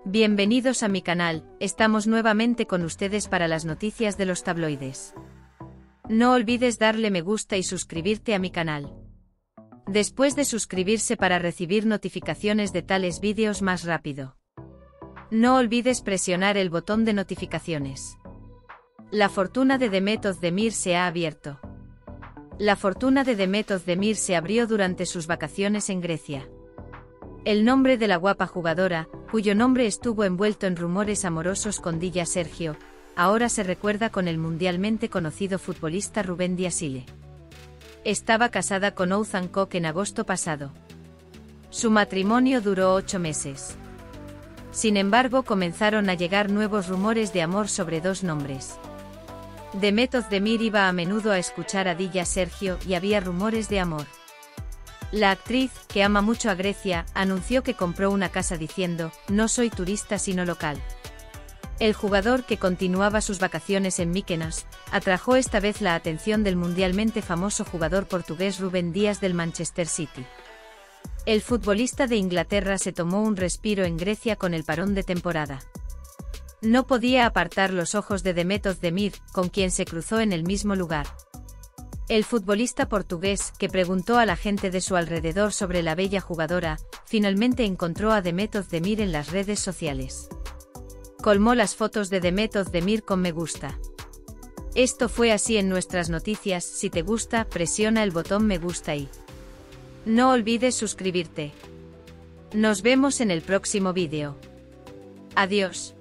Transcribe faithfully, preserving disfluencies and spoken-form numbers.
Bienvenidos a mi canal, estamos nuevamente con ustedes para las noticias de los tabloides. No olvides darle me gusta y suscribirte a mi canal. Después de suscribirse para recibir notificaciones de tales vídeos más rápido. No olvides presionar el botón de notificaciones. La fortuna de Demet Özdemir se ha abierto. La fortuna de Demet Özdemir se abrió durante sus vacaciones en Grecia. El nombre de la guapa jugadora, cuyo nombre estuvo envuelto en rumores amorosos con Dilla Sergio, ahora se recuerda con el mundialmente conocido futbolista Rubén Diasile. Estaba casada con Oğuzhan Koç en agosto pasado. Su matrimonio duró ocho meses. Sin embargo, comenzaron a llegar nuevos rumores de amor sobre dos nombres. Demet Özdemir iba a menudo a escuchar a Dilla Sergio y había rumores de amor. La actriz, que ama mucho a Grecia, anunció que compró una casa diciendo, "No soy turista sino local". El jugador, que continuaba sus vacaciones en Mykonos, atrajo esta vez la atención del mundialmente famoso jugador portugués Rubén Díaz del Manchester City. El futbolista de Inglaterra se tomó un respiro en Grecia con el parón de temporada. No podía apartar los ojos de Demet Özdemir, con quien se cruzó en el mismo lugar. El futbolista portugués, que preguntó a la gente de su alrededor sobre la bella jugadora, finalmente encontró a Demet Özdemir en las redes sociales. Colmó las fotos de Demet Özdemir con me gusta. Esto fue así en nuestras noticias. Si te gusta, presiona el botón me gusta y no olvides suscribirte. Nos vemos en el próximo vídeo. Adiós.